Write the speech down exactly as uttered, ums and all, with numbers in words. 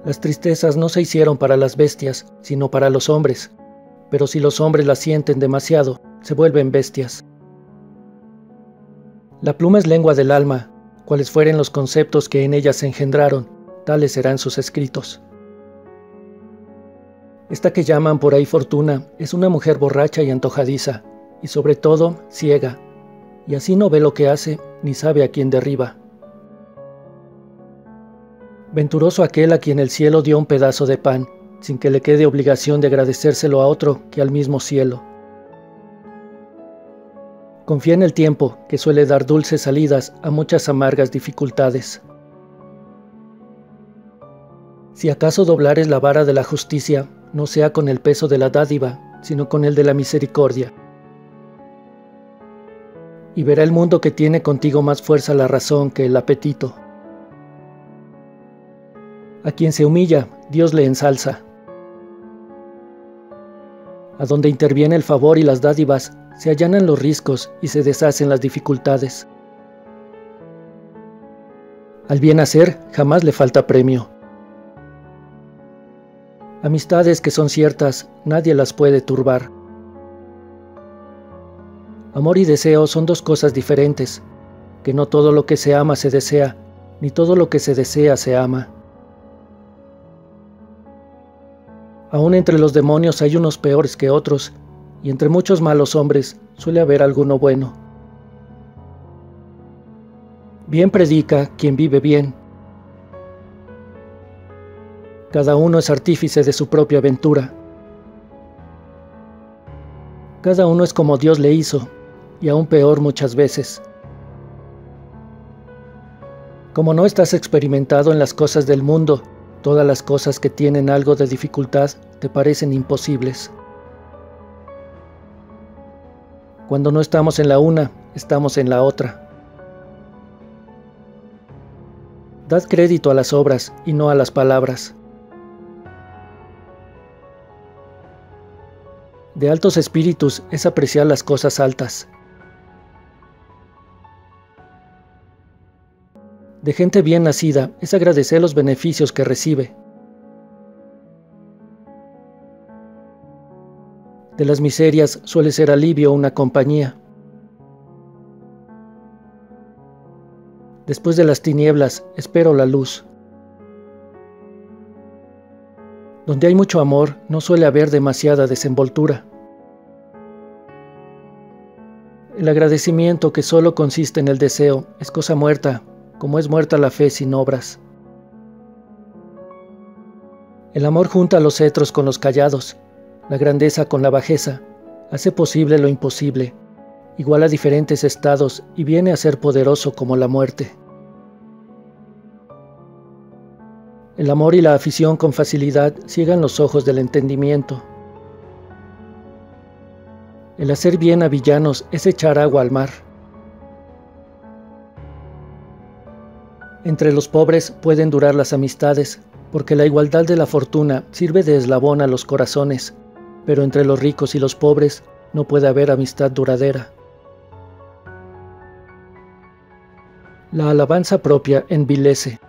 Las tristezas no se hicieron para las bestias, sino para los hombres, pero si los hombres las sienten demasiado, se vuelven bestias. La pluma es lengua del alma, cuales fueren los conceptos que en ella se engendraron, tales serán sus escritos. Esta que llaman por ahí fortuna es una mujer borracha y antojadiza, y sobre todo ciega, y así no ve lo que hace, ni sabe a quién derriba. Venturoso aquel a quien el cielo dio un pedazo de pan, sin que le quede obligación de agradecérselo a otro que al mismo cielo. Confía en el tiempo, que suele dar dulces salidas a muchas amargas dificultades. Si acaso doblares la vara de la justicia, no sea con el peso de la dádiva, sino con el de la misericordia. Y verá el mundo que tiene contigo más fuerza la razón que el apetito. A quien se humilla, Dios le ensalza. A donde interviene el favor y las dádivas, se allanan los riscos y se deshacen las dificultades. Al bien hacer, jamás le falta premio. Amistades que son ciertas, nadie las puede turbar. Amor y deseo son dos cosas diferentes, que no todo lo que se ama se desea, ni todo lo que se desea se ama. Aún entre los demonios hay unos peores que otros, y entre muchos malos hombres suele haber alguno bueno. Bien predica quien vive bien. Cada uno es artífice de su propia aventura. Cada uno es como Dios le hizo, y aún peor muchas veces. Como no estás experimentado en las cosas del mundo, todas las cosas que tienen algo de dificultad te parecen imposibles. Cuando no estamos en la una, estamos en la otra. Dad crédito a las obras y no a las palabras. De altos espíritus es apreciar las cosas altas. De gente bien nacida es agradecer los beneficios que recibe. De las miserias suele ser alivio una compañía. Después de las tinieblas espero la luz. Donde hay mucho amor no suele haber demasiada desenvoltura. El agradecimiento, que solo consiste en el deseo, es cosa muerta, como es muerta la fe sin obras. El amor junta los cetros con los callados, la grandeza con la bajeza, hace posible lo imposible, iguala diferentes estados y viene a ser poderoso como la muerte. El amor y la afición con facilidad ciegan los ojos del entendimiento. El hacer bien a villanos es echar agua al mar. Entre los pobres pueden durar las amistades, porque la igualdad de la fortuna sirve de eslabón a los corazones, pero entre los ricos y los pobres no puede haber amistad duradera. La alabanza propia envilece.